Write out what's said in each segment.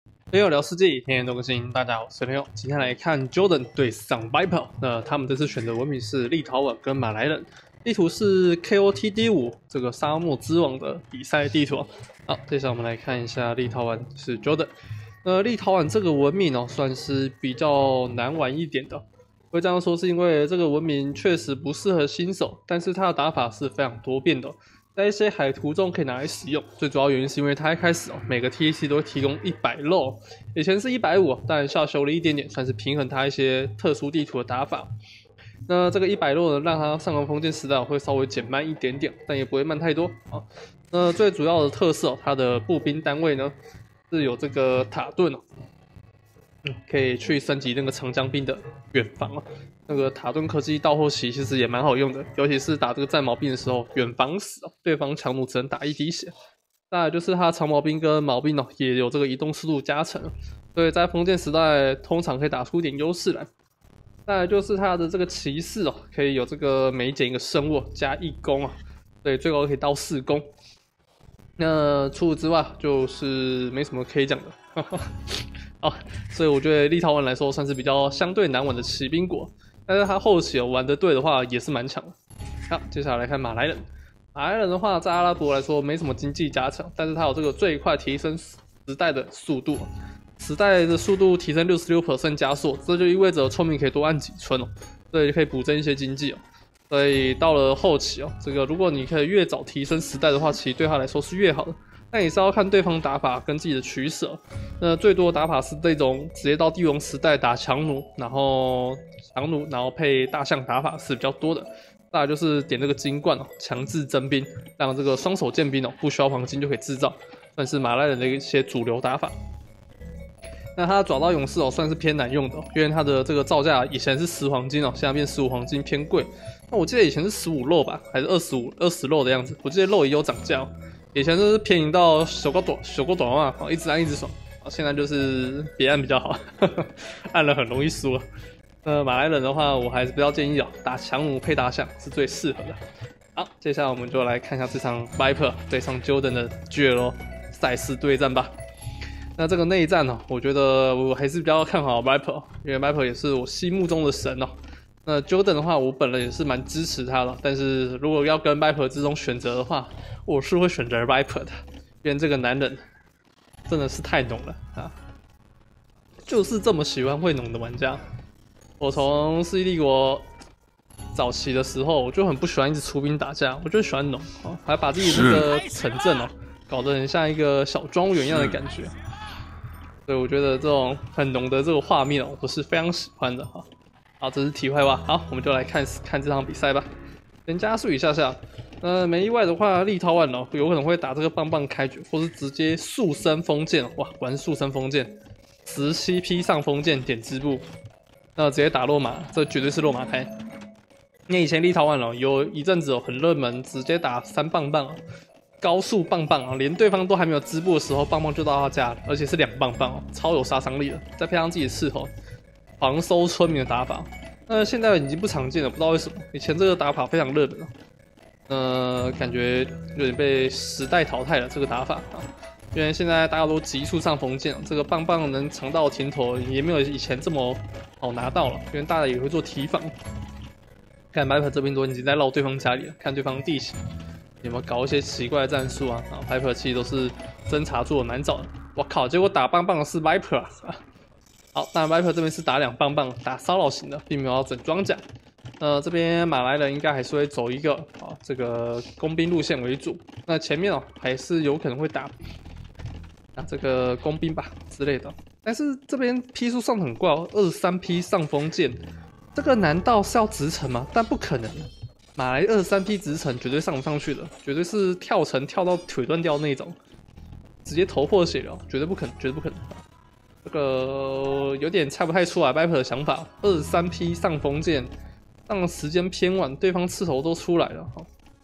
朋友聊世界，天天都更新。大家好，我是朋友。今天来看 Jordan 对上 Viper。那他们这次选的文明是立陶宛跟马来人，地图是 KOTD5这个沙漠之王的比赛地图。好，接下来我们来看一下立陶宛是 Jordan。立陶宛这个文明哦，算是比较难玩一点的。会这样说是因为这个文明确实不适合新手，但是它的打法是非常多变的。在一些海图中可以拿来使用，最主要原因是因为它一开始每个 TAC 都会提供100肉，以前是150，但下修了一点点，算是平衡它一些特殊地图的打法。那这个100肉呢，让它上个封建时代会稍微减慢一点点，但也不会慢太多啊。那最主要的特色它的步兵单位呢是有这个塔盾可以去升级那个长江兵的远防那个塔盾科技到后期其实也蛮好用的，尤其是打这个战矛兵的时候，远防死对方强弩只能打1滴血。再来就是它长矛兵跟矛兵也有这个移动速度加成，所以在封建时代通常可以打出一点优势来。再来就是它的这个骑士可以有这个每减一个生物加1攻对，最高可以到4攻。那除此之外就是没什么可以讲的。所以我觉得立陶宛来说算是比较相对难玩的骑兵国，但是他后期玩得对的话也是蛮强的。好，接下来来看马来人。马来人的话，在阿拉伯来说没什么经济加成，但是他有这个最快提升时代的速度，时代的速度提升66% 加速，这就意味着聪明可以多按几村所以可以补增一些经济所以到了后期这个如果你可以越早提升时代的话，其实对他来说是越好的。但也是要看对方打法跟自己的取舍。那最多的打法是这种直接到帝王时代打强弩，然后配大象打法是比较多的。再来就是点这个金冠强制征兵，让这个双手剑兵不需要黄金就可以制造，算是马来人的一些主流打法。那他爪刀勇士算是偏难用的因为他的这个造价以前是10黄金现在变15黄金偏贵。那我记得以前是15肉吧，还是20肉的样子？我记得肉也有涨价以前就是便宜到手够短嘛，一直按一直爽。现在就是别按比较好，按了很容易输马来人的话，我还是比较建议打强弩配大象是最适合的。好，接下来我们就来看一下这场 Viper 对上 Jordan 的绝咯赛事对战吧。那这个内战我觉得我还是比较看好 Viper， 因为 Viper 也是我心目中的神那 Jordan 的话，我本人也是蛮支持他的，但是如果要跟 Viper 之中选择的话，我是会选择 Viper 的，因为这个男人真的是太浓了就是这么喜欢会浓的玩家。我从世纪帝国早期的时候，我就很不喜欢一直出兵打架，我就喜欢浓还把自己这个城镇搞得很像一个小庄园一样的感觉。所以我觉得这种很浓的这个画面我是非常喜欢的好，这是题外话。好，我们就来看这场比赛吧。先加速一下下。没意外的话，立陶宛有可能会打这个棒棒开局，或是直接速升封建。哇，果然速升封建，17匹上封建点织布，那直接打落马，这绝对是落马开。因为以前立陶宛有一阵子很热门，直接打3棒棒高速棒棒连对方都还没有织布的时候，棒棒就到他家了，而且是2棒棒超有杀伤力的。再配上自己的斥候，狂收村民的打法，现在已经不常见了，不知道为什么。以前这个打法非常热门感觉有点被时代淘汰了这个打法因为现在大家都急速上封建这个棒棒能尝到甜头，也没有以前这么好拿到了，因为大家也会做提防。看 Viper 这边都已经在绕对方家里了，看对方地形有没有搞一些奇怪的战术Viper 其实都是侦查做的蛮早的。我靠，结果打棒棒的是 Viper 好，那 Viper 这边是打2棒棒，打骚扰型的，并没有要整装甲。这边马来人应该还是会走一个这个工兵路线为主。那前面还是有可能会打这个工兵吧之类的。但是这边批数上很怪23批上封建，这个难道是要直城吗？但不可能，马来23批直城绝对上不上去的，绝对是跳城跳到腿断掉那种，直接头破血流，绝对不可能，绝对不可能。这个有点猜不太出来 Viper 的想法，23批上封建，让时间偏晚，对方刺头都出来了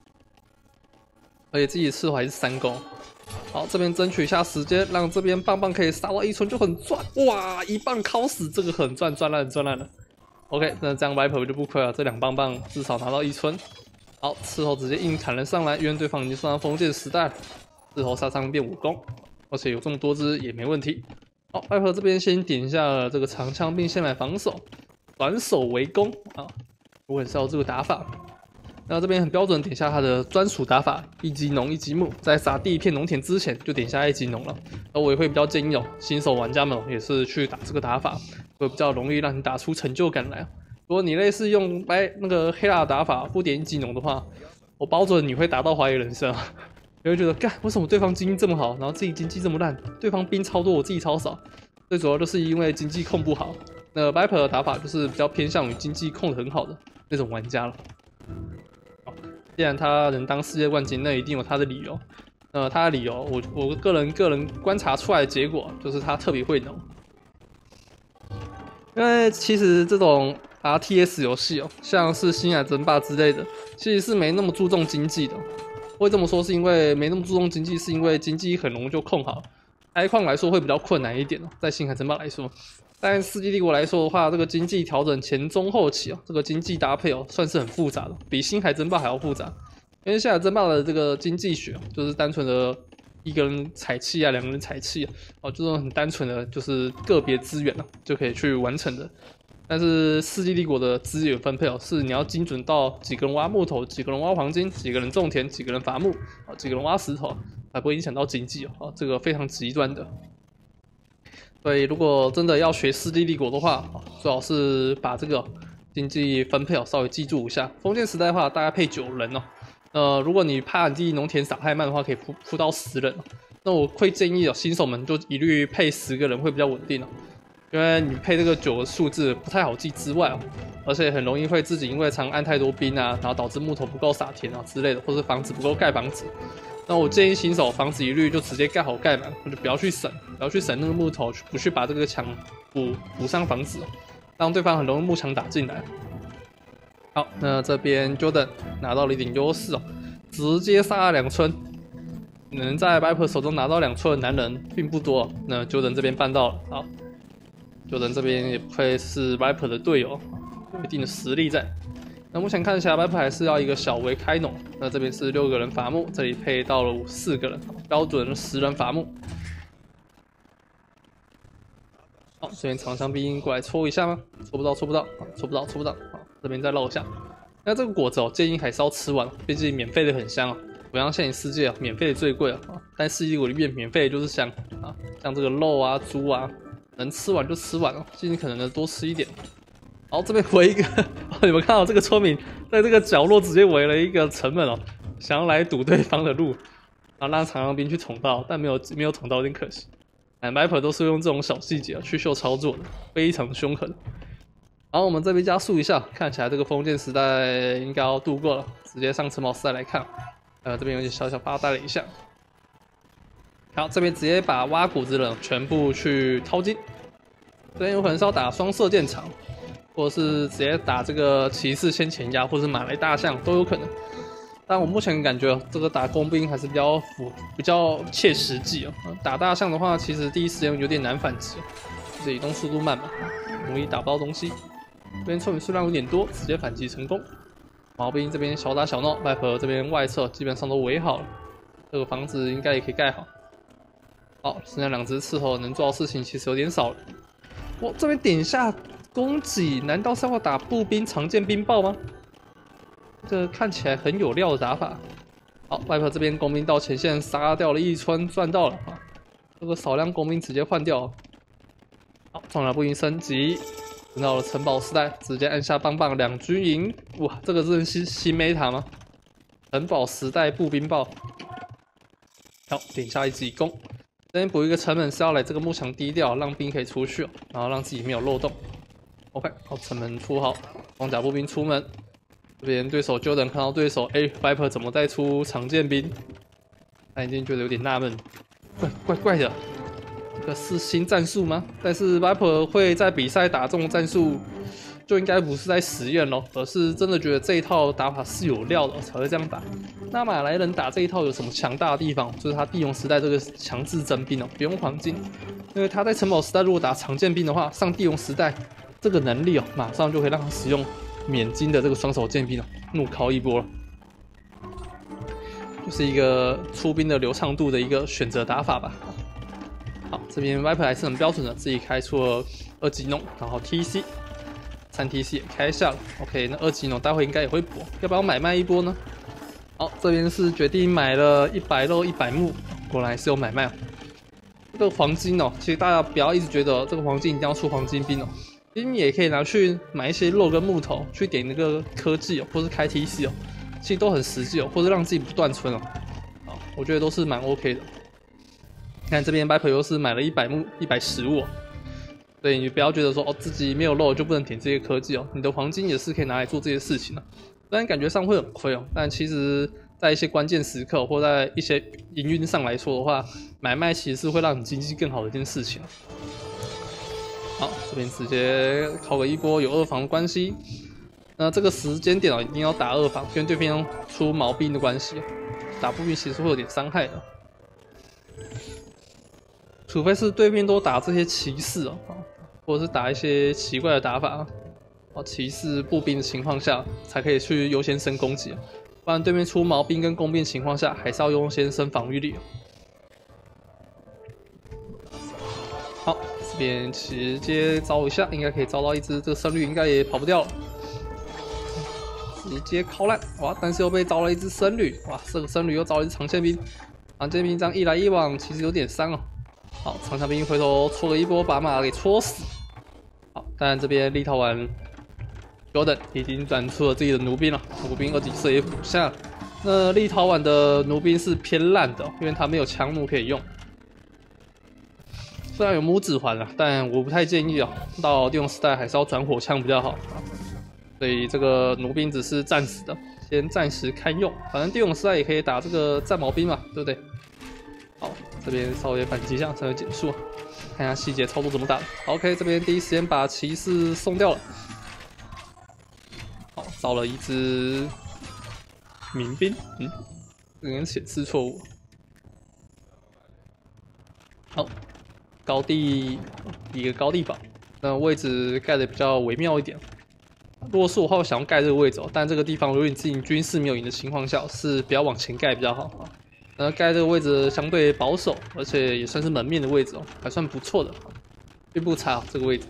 而且自己的刺头还是3攻。好，这边争取一下时间，让这边棒棒可以杀到1村就很赚。哇，1棒敲死，这个很赚，赚烂了。OK， 那这样 Viper 就不亏了，这2棒棒至少拿到1村。好，刺头直接硬砍了上来，因为对方已经上到封建时代了，刺头杀伤变5攻，而且有这么多只也没问题。 好，Viper 这边先点一下这个长枪兵，先来防守，短手围攻啊，我也是要这个打法。那这边很标准，点下他的专属打法，一级农一级木，在撒第一片农田之前就点下一级农了。那我也会比较建议新手玩家们也是去打这个打法，会比较容易让你打出成就感来。如果你类似用那个黑蜡打法不点一级农的话，我保准你会打到怀疑人生啊！你会觉得，干为什么对方经济这么好，然后自己经济这么烂，对方兵超多，我自己超少。最主要就是因为经济控不好。那 Viper 的打法就是比较偏向于经济控得很好的那种玩家了。既然他能当世界冠军，那一定有他的理由。他的理由，我个人观察出来的结果就是他特别会农。因为其实这种 RTS 游戏像是星海争霸之类的，其实是没那么注重经济的。会这么说是因为没那么注重经济，是因为经济很容易就控好。开矿来说会比较困难一点在星海争霸来说。但世纪帝国来说的话，这个经济调整前中后期这个经济搭配算是很复杂的，比星海争霸还要复杂。因为星海争霸的这个经济学就是单纯的一个人采气啊，两个人采气这种很单纯的就是个别资源就可以去完成的。但是世纪帝国的资源分配是你要精准到几个人挖木头，几个人挖黄金，几个人种田，几个人伐木几个人挖石头，才不会影响到经济这个非常极端的。所以，如果真的要学世纪帝国的话，最好是把这个经济分配稍微记住一下。封建时代的话，大概配9人如果你怕你自己农田撒太慢的话，可以铺到10人那我会建议新手们就一律配10个人会比较稳定因为你配这个9个数字不太好记之外而且很容易会自己因为常按太多兵然后导致木头不够撒田之类的，或是房子不够盖房子。那我建议新手房子一律就直接盖好盖满，就不要去省那个木头，不去把这个墙补上房子让对方很容易木墙打进来。好，那这边 Jordan 拿到了一点优势直接杀了2村。能在 Viper 手中拿到2村的男人并不多那 Jordan 这边办到了。好 ，Jordan 这边也不愧是 Viper 的队友，有一定的实力在。那目前看起来 Viper 还是要一个小围开农，那这边是6个人伐木，这里配到了4个人，标准10人伐木。好，这边长枪兵过来戳一下吗？戳不到，戳不到，戳不到，戳不到。好，这边再绕一下。那这个果子建议还是要吃完，毕竟免费的很香不像现实世界免费的最贵但世纪帝国里面免费的就是香像这个肉啊、猪啊，能吃完就吃完尽可能的多吃一点。好，这边围一个，你们看到这个村民在这个角落直接围了一个城门想要来堵对方的路，然后让长枪兵去捅到，但没有捅到，有点可惜。Viper 都是用这种小细节去秀操作的，非常凶狠。然后我们这边加速一下，看起来这个封建时代应该要度过了，直接上城堡时代来看。这边有点小发呆了一下。好，这边直接把挖谷子的人全部去掏金。这边有可能是要打双射箭场。或者是直接打这个骑士先前压，或者是马来大象都有可能。但我目前感觉这个打工兵还是比较切实际打大象的话，其实第一时间有点难反击就是移动速度慢嘛，容易打不到东西。这边村民数量有点多，直接反击成功。毛兵这边小打小闹，Viper这边外侧基本上都围好了，这个房子应该也可以盖好。好，剩下2只刺头能做到事情其实有点少了。我这边点一下。供给难道是要打步兵常见兵爆吗？这看起来很有料的打法。好 ，Viper 这边工兵到前线杀掉了1村，赚到了这个少量工兵直接换掉。好，重甲步兵升级，到了城堡时代，直接按下棒棒2军营。哇，这个是新 meta 吗？城堡时代步兵爆。好，点下一级攻。这边补一个城门是要来这个木墙低调，让兵可以出去然后让自己没有漏洞。OK， 好，城门出好，装甲步兵出门。这边对手 Jordan 看到对手，Viper 怎么在出长剑兵？他一定觉得有点纳闷，怪的，这个是新战术吗？但是 Viper 会在比赛打这种战术，就应该不是在实验咯，而是真的觉得这一套打法是有料的才会这样打。那马来人打这一套有什么强大的地方？就是他地龙时代这个强制征兵不用黄金，因为他在城堡时代如果打长剑兵的话，上地龙时代。这个能力马上就可以让他使用免金的这个双手剑兵怒敲一波了，就是一个出兵的流畅度的一个选择打法吧。 好，这边 Viper 还是很标准的，自己开出了2级农，然后 TC。3TC 也开下了 ，OK， 那2级农待会应该也会补，要不要买卖一波呢？好，这边是决定买了100肉100木，果然还是有买卖哦。这个黄金哦，其实大家不要一直觉得这个黄金一定要出黄金兵哦，兵也可以拿去买一些肉跟木头，去点那个科技哦，或是开 TC 哦，其实都很实际哦，或者让自己不断存哦，好，我觉得都是蛮 OK 的。看这边 Viper 又是买了100木115哦。所以你不要觉得说哦自己没有肉就不能点这些科技哦，你的黄金也是可以拿来做这些事情的。虽然感觉上会很亏哦，但其实在一些关键时刻或在一些营运上来说的话，买卖其实是会让你经济更好的一件事情。好，这边直接靠个一波有2防的关系，那这个时间点哦一定要打2防，跟对方出毛兵的关系，打步兵其实会有点伤害的。除非是对面都打这些骑士哦，或者是打一些奇怪的打法哦，骑士步兵的情况下，才可以去优先升攻击，不然对面出毛兵跟弓兵的情况下，还是要优先升防御力。好，这边直接招一下，应该可以招到一只，这个胜率应该也跑不掉了。直接靠烂，哇！但是又被招了一只僧侣，哇！这个僧侣又招了一只长剑兵，长剑兵这样一来一往，其实有点伤哦。好，长枪兵回头戳了一波，把马给戳死。好，当然这边立陶宛 Jordan 已经转出了自己的弩兵了，弩兵2级射也补下了。那立陶宛的弩兵是偏烂的，因为它没有枪弩可以用。虽然有拇指环了，但我不太建议啊，到帝王时代还是要转火枪比较好。所以这个弩兵只是暂时的，先暂时堪用。反正帝王时代也可以打这个战矛兵嘛，对不对？好，这边稍微反击一下，稍微减速，看一下细节操作怎么打的。OK， 这边第一时间把骑士送掉了。好，招了一只民兵，这边显示错误。好，高地一个高地堡，那位置盖的比较微妙一点。如果是我的话，我想要盖这个位置，但这个地方如果你自己军事没有赢的情况下，是不要往前盖比较好。盖这个位置相对保守，而且也算是门面的位置哦，还算不错的，并不差这个位置。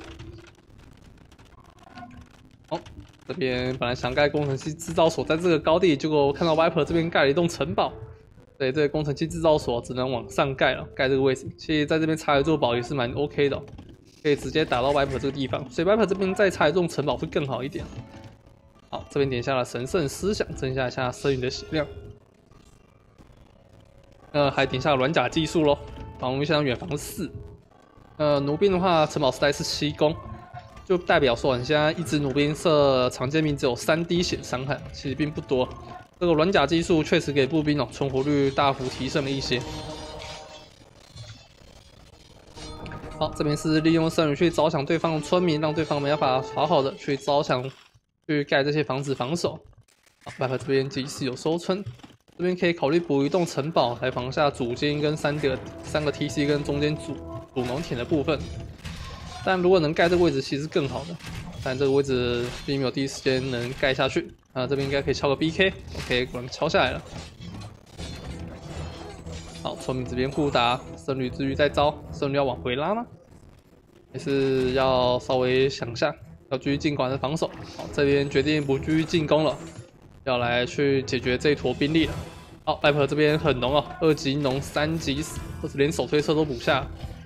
好，这边本来想盖工程器制造所在这个高地，结果我看到 Viper 这边盖了一栋城堡，对，这个工程器制造所只能往上盖了，盖这个位置。其实在这边插一座堡也是蛮 OK 的，可以直接打到 Viper 这个地方，所以 Viper 这边再插一栋城堡会更好一点。好，这边点下了神圣思想，增加一下僧侣的血量。还点下软甲技术咯，防御向远防4。弩兵的话，城堡时代是7攻，就代表说你现在一只弩兵射长剑兵只有3滴血伤害，其实并不多。这个软甲技术确实给步兵存活率大幅提升了一些。好，这边是利用圣女去招降对方的村民，让对方没办法好好的去招降，去盖这些房子防守。好，Viper这边即使有收村。这边可以考虑补一栋城堡来防下主间跟三个 TC 跟中间主农田的部分，但如果能盖这个位置其实更好的，但这个位置并没有第一时间能盖下去啊，这边应该可以敲个 BK，OK， 果然敲下来了。好，村民这边互打，僧侣之余再招，僧侣要往回拉吗？还是要稍微想下，要继续进攻还是防守？好，这边决定不继续进攻了。要来去解决这一坨兵力了。好，Viper这边很浓哦，2级浓3级死，或者连手推车都补下。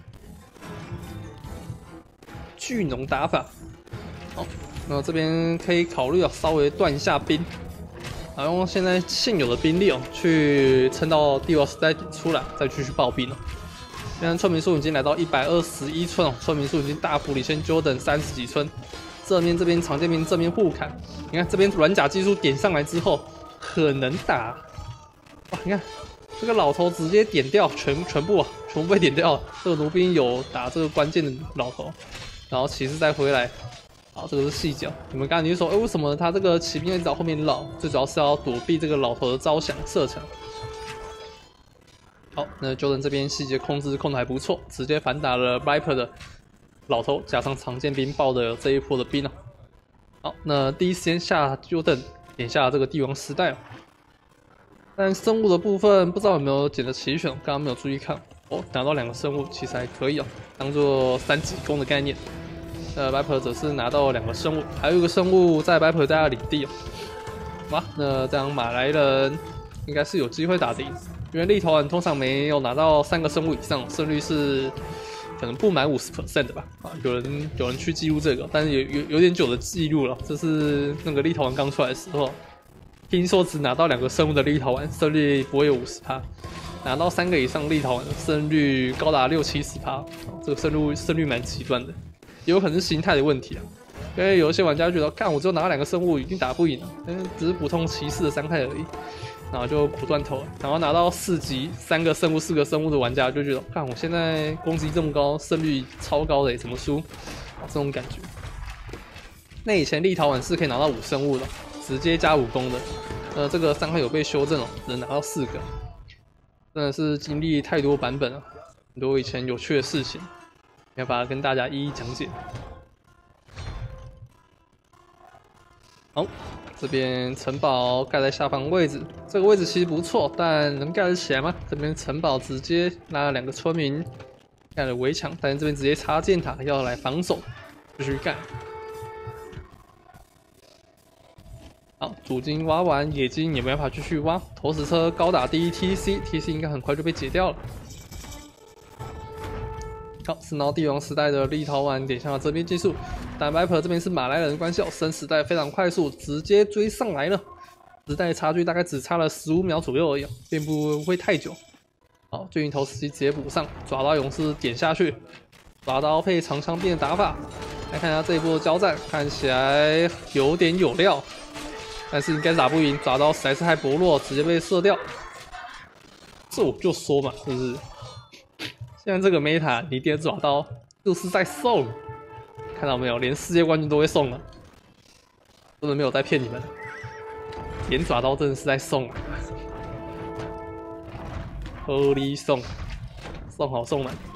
巨浓打法。好，那这边可以考虑稍微断一下兵，用现在现有的兵力去撑到帝王时代出来，再继续爆兵了。现在村民数已经来到121村哦，村民数已经大幅领先 Jordan 30几村。正面这边长剑兵正面互砍，你看这边软甲技术点上来之后很能打，哇！你看这个老头直接点掉全部被点掉了。这个弩兵有打这个关键的老头，然后骑士再回来，好，这个是细节。你们刚才就说，为什么他这个骑兵一直到后面绕？最主要是要躲避这个老头的招降射程。好，那 Jordan 这边细节控制的还不错，直接反打了 Viper 的老头，加上长剑兵爆的这一波的兵好，那第一时间下 Jordan 点下这个帝王时代但生物的部分不知道有没有捡的齐全，刚刚没有注意看。 哦，拿到2个生物其实还可以哦，当做3级攻的概念。Viper 则是拿到2个生物，还有一个生物在 Viper 家的领地哦。哇，那这样马来人应该是有机会打得赢，因为立陶宛通常没有拿到3个生物以上，胜率是可能不满50% 的吧。啊，有人去记录这个，但是有点久的记录了，这是那个立陶宛刚出来的时候，听说只拿到2个生物的立陶宛胜率不会有50%，拿到3个以上立陶宛的胜率高达60-70%，这个胜率蛮极端的。也有可能是心态的问题啊，因为有一些玩家觉得，看我只有拿2个生物，已经打不赢了，只是普通骑士的伤害而已，然后就苦断头了。然后拿到4级3个生物、4个生物的玩家就觉得，看我现在攻击这么高，胜率超高的，怎么输？这种感觉。那以前立陶宛是可以拿到5生物的，直接加5攻的，这个伤害有被修正了，只能拿到4个，真的是经历太多版本了，很多以前有趣的事情。要把它跟大家一一讲解。好，这边城堡盖在下方位置，这个位置其实不错，但能盖得起来吗？这边城堡直接拉了2个村民，盖了围墙，但是这边直接插箭塔要来防守，继续盖。好，主金挖完，野金也没办法继续挖，投石车高打第一 TC 应该很快就被解掉了。好，是闹帝王时代的立陶宛点下了这边技术，但 Viper 这边是马来人关校，生时代非常快速，直接追上来了。时代差距大概只差了15秒左右而已，并不会太久。好，巨型投石机直接补上，爪刀勇士点下去，爪刀配长枪兵的打法。来看一下这一波的交战，看起来有点有料，但是应该是打不赢，爪刀实在是太薄弱，直接被射掉。这我就说嘛，是不是？现在这个 meta， 你点爪刀就是在送，看到没有？连世界冠军都会送了，真的没有在骗你们。点爪刀真的是在送啊！合理送，送好送满。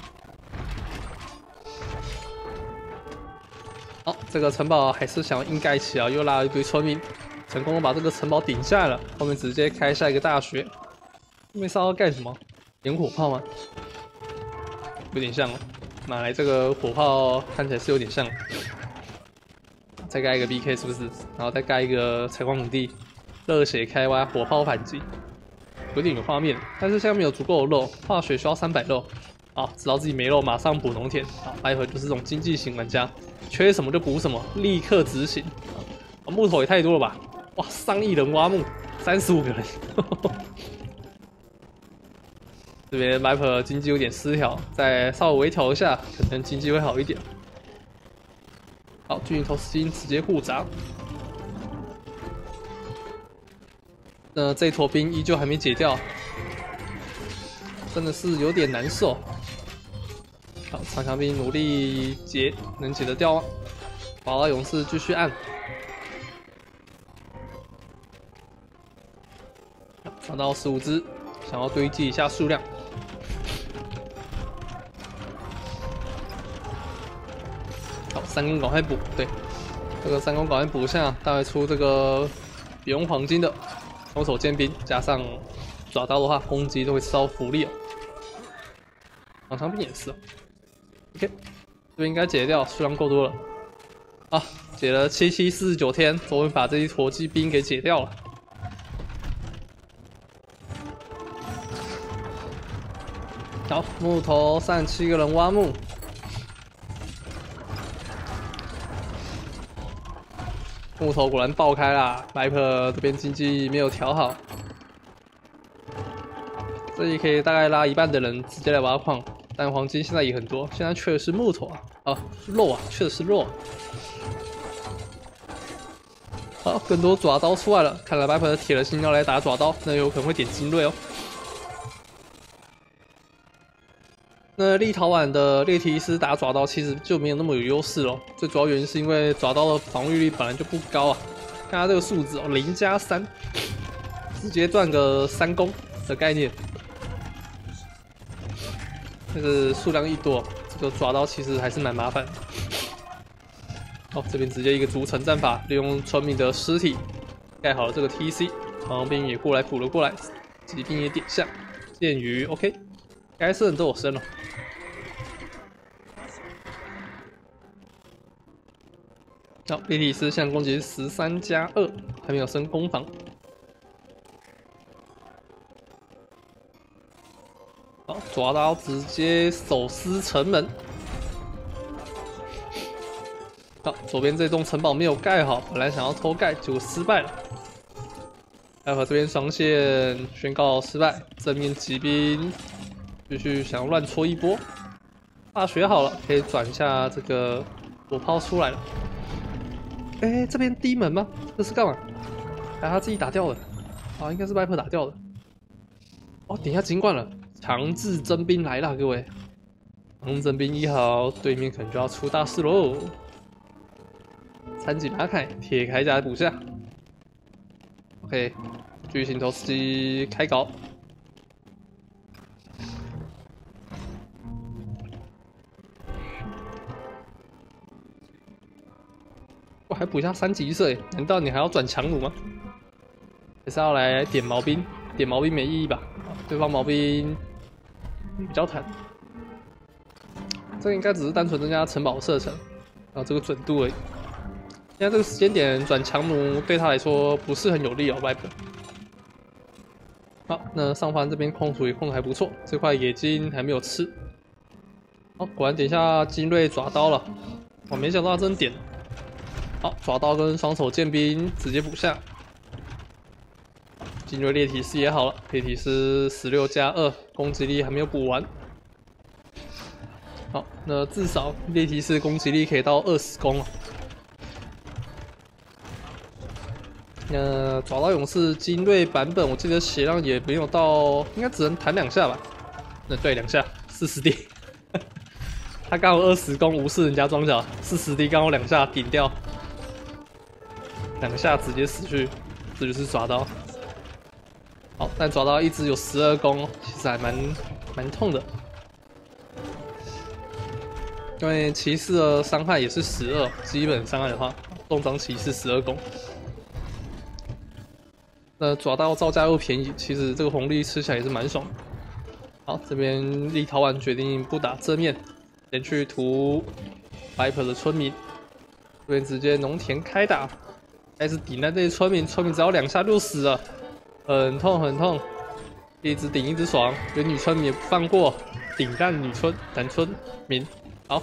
好，这个城堡还是想要硬盖起啊，又拉了一堆村民，成功的把这个城堡顶下了。后面直接开下一个大学。后面是要干什么？点火炮吗？有点像哦，马来这个火炮看起来是有点像。再盖一个 BK 是不是？然后再盖一个采矿领地，热血开挖，火炮反击，有点有画面。但是现在没有足够的肉，化学需要300肉。好，知道自己没肉，马上补农田。好，Viper就是这种经济型玩家，缺什么就补什么，立刻执行。木头也太多了吧？哇，上亿人挖木，35个人。这边 Viper 经济有点失调，再稍微微调一下，可能经济会好一点。好，巨型投石机直接互砸。那这坨兵依旧还没解掉，真的是有点难受。好，长枪兵努力解，能解得掉吗？宝拉勇士继续按。抓到15只，想要堆积一下数量。好，3攻赶快补，对，这个3攻赶快补下，大概出这个不用黄金的双手剑兵，加上爪刀的话，攻击都会吃到福利哦。长枪兵也是哦。OK， 这边应该解掉，数量够多了。啊，解了7749天，终于把这一坨骑兵给解掉了。好，木头37个人挖木。木头果然爆开啦 ！Viper 这边经济没有调好，这里可以大概拉一半的人直接来挖矿，但黄金现在也很多，现在缺的是木头啊，肉啊，缺的是肉啊。好，更多爪刀出来了，看来 Viper 铁了心要来打爪刀，那有可能会点精锐哦。那立陶宛的列提斯打爪刀其实就没有那么有优势咯，最主要原因是因为爪刀的防御力本来就不高啊。看它这个数字哦，0+3，直接赚个3攻的概念。这个数量一多，这个爪刀其实还是蛮麻烦的。好，这边直接一个逐层战法，利用村民的尸体盖好了这个 TC， 旁边也过来补了过来，骑兵也点下，剑鱼 OK。 该升的都有升了。好，猎体师现在攻击13+2，还没有升攻防。好，抓到直接手撕城门。好，左边这栋城堡没有盖好，本来想要偷盖，结果失败了。待会这边双线宣告失败，正面骑兵继续想要乱戳一波。大学好了，可以转一下这个火炮出来了。哎，这边低门吗？这是干嘛？哎，他自己打掉了。啊，应该是Viper打掉的。哦，点一下金冠了，强制征兵来了，各位。强制征兵1号，对面可能就要出大事喽。3级马凯，铁铠甲补下。OK， 巨型投石机开搞。我还补一下3级射，难道你还要转强弩吗？还是要来点毛兵？点毛兵没意义吧？对方毛兵比较坦，这个应该只是单纯增加城堡射程，然后这个准度而已。现在这个时间点转强弩对他来说不是很有利哦 ，Viper。好，那上方这边控土也控的还不错，这块野金还没有吃。好，果然点一下精锐爪刀了，我没想到他真点。好，爪刀跟双手剑兵直接补下。精锐猎体师也好了，猎体师16+2，攻击力还没有补完。好，那至少猎体师攻击力可以到20攻了。那爪刀勇士精锐版本，我记得血量也没有到，应该只能弹2下吧？那对，2下40滴。他刚好20攻无视人家装甲，40滴刚好2下顶掉，2下直接死去，这就是爪刀。好，但爪刀一直有12攻，其实还蛮痛的。因为骑士的伤害也是12，基本伤害的话，重装骑士12攻。那爪刀造价又便宜，其实这个红利吃起来也是蛮爽的。好，这边立陶宛决定不打正面，先去屠 Viper 的村民。这边直接农田开打，开始顶在这些村民，村民只要2下就死了，很痛很痛，一直顶一直爽，有女村民也不放过，顶干男村民。好，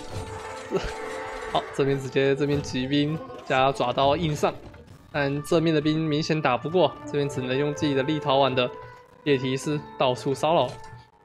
好，这边直接这边骑兵加爪刀硬上。但正面的兵明显打不过，这边只能用自己的立陶宛的猎体师到处骚扰。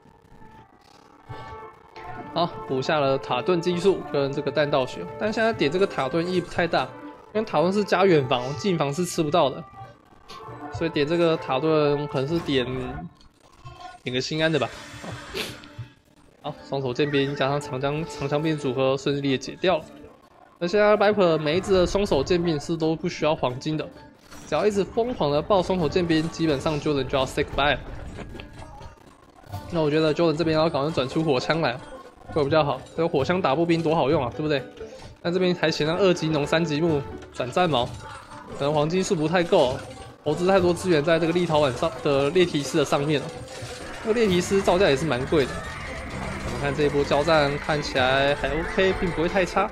好，补下了塔顿技术跟这个弹道学，但现在点这个塔顿意义不太大，因为塔顿是加远防，近防是吃不到的，所以点这个塔顿可能是点个心安的吧。好，双手剑兵加上长枪兵组合顺利的解掉了。那现在 Viper 每一只的双手剑兵是都不需要黄金的，只要一直疯狂的爆双手剑兵，基本上 Jordan 就要 say goodbye 了。那我觉得 Jordan 这边要赶快转出火枪来，会比较好。这个火枪打步兵多好用啊，对不对？但这边还嫌那2级农3级木转战矛，可能黄金数不太够，投资太多资源在这个立陶宛上的猎体师的上面了。这个猎体师造价也是蛮贵的。我们看这一波交战看起来还 OK， 并不会太差。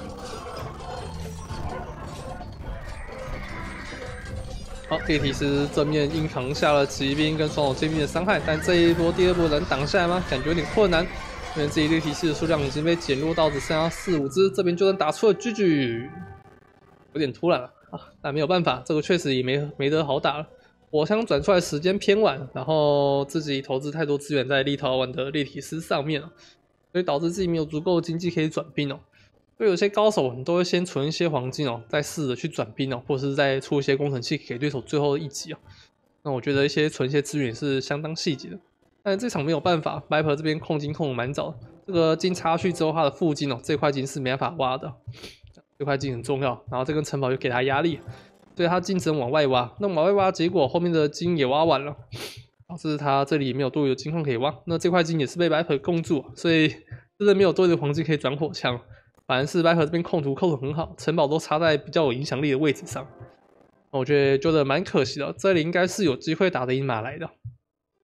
好，猎体师正面硬扛下了骑兵跟双手剑兵的伤害，但这一波第2波能挡下来吗？感觉有点困难，因为自己猎体师的数量已经被减弱到只剩下4、5只，这边就能打出了GG，有点突然了啊！但没有办法，这个确实也没得好打了。火枪转出来时间偏晚，然后自己投资太多资源在立陶宛的猎体师上面了，所以导致自己没有足够的经济可以转兵哦。所以有些高手你都会先存一些黄金哦，再试着去转兵哦，或者是再出一些工程器给对手最后一击哦。那我觉得存一些资源是相当细节的，但这场没有办法 ，Viper 这边控金控的蛮早的，这个金插去之后，它的副金哦，这块金是没办法挖的，这块金很重要，然后这根城堡就给他压力，所以他金只能往外挖，那往外挖结果后面的金也挖完了，导致他这里没有多余的金矿可以挖，那这块金也是被 Viper 供住，所以真的没有多余的黄金可以转火枪。反而是 Viper 这边控图控得很好，城堡都插在比较有影响力的位置上，我觉得蛮可惜的。这里应该是有机会打得赢马来的。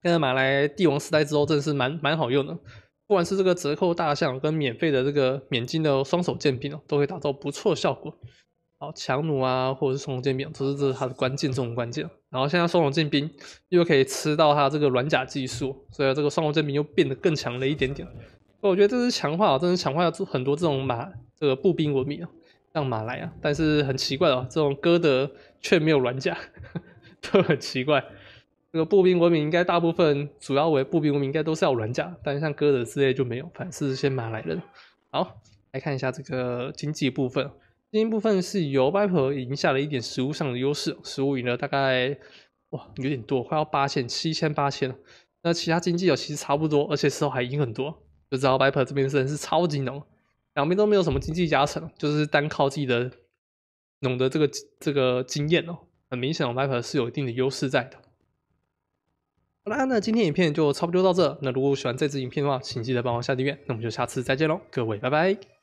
跟马来帝王时代之后真的是蛮好用的，不管是这个折扣大象跟免费的这个免金的双手剑柄哦，都会达到不错的效果。好，强弩啊，或者是双手剑柄，这是它的关键中的关键。然后现在双手剑兵又可以吃到它这个软甲技术，所以这个双手剑兵又变得更强了一点点。所以我觉得这是强化，真的是强化了很多这种这个步兵文明啊，像马来啊。但是很奇怪哦，这种哥德却没有软甲，都很奇怪。这个步兵文明应该大部分主要为步兵文明应该都是要软甲，但是像哥德之类就没有，反正是些马来人。好，来看一下这个经济部分。经济部分是由 Viper 赢下了一点食物上的优势，食物赢了大概哇有点多，快要8000、7000、8000了。那其他经济其实差不多，而且时候还赢很多，就知道 Viper 这边真的是超级浓，两边都没有什么经济加成，就是单靠自己的农的这个经验哦，很明显Viper 是有一定的优势在的。好啦，那今天影片就差不多到这。那如果喜欢这支影片的话，请记得帮我下订阅。那我们就下次再见喽，各位，拜拜。